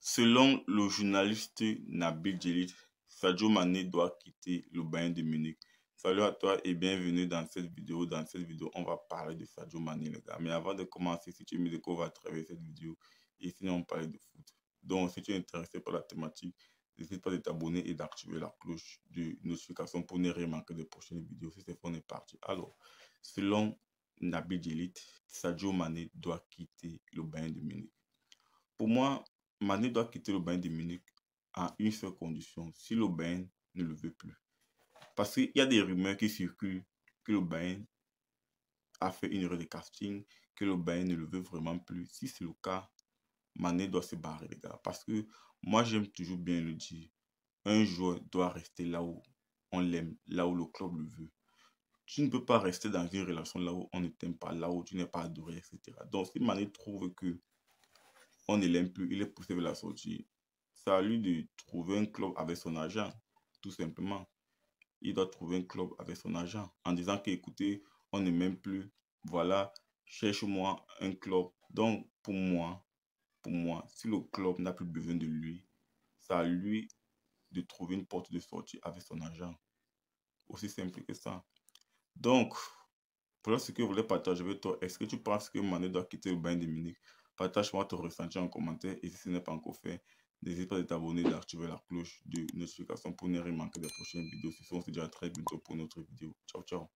Selon le journaliste Nabil Djellit, Sadio Mané doit quitter le Bayern de Munich. Salut à toi et bienvenue dans cette vidéo. Dans cette vidéo, on va parler de Sadio Mané, les gars. Mais avant de commencer, si tu me découvres à travers cette vidéo, ici, on parle de foot. Donc, si tu es intéressé par la thématique, n'hésite pas de t'abonner et d'activer la cloche de notification pour ne rien manquer des prochaines vidéos. Si c'est fait, on est parti. Alors, selon Nabil Djellit, Sadio Mané doit quitter le Bayern de Munich. Pour moi, Mané doit quitter le Bayern de Munich à une seule condition, si le Bayern ne le veut plus. Parce qu'il y a des rumeurs qui circulent que le Bayern a fait une erreur de casting, que le Bayern ne le veut vraiment plus. Si c'est le cas, Mané doit se barrer, les gars. Parce que moi, j'aime toujours bien le dire. Un joueur doit rester là où on l'aime, là où le club le veut. Tu ne peux pas rester dans une relation là où on ne t'aime pas, là où tu n'es pas adoré, etc. Donc, si Mané trouve que on ne l'aime plus, il est poussé vers la sortie. C'est à lui de trouver un club avec son agent, tout simplement. Il doit trouver un club avec son agent en disant que, écoutez, on ne m'aime plus, voilà, cherche-moi un club. Donc, pour moi, si le club n'a plus besoin de lui, c'est à lui de trouver une porte de sortie avec son agent. Aussi simple que ça. Donc, voilà ce que je voulais partager avec toi. Est-ce que tu penses que Mané doit quitter le Bayern de Munich? Partage-moi ton ressenti en commentaire et si ce n'est pas encore fait, n'hésite pas à t'abonner et d'activer la cloche de notification pour ne rien manquer des prochaines vidéos. Si on se dit à très bientôt pour une autre vidéo. Ciao, ciao.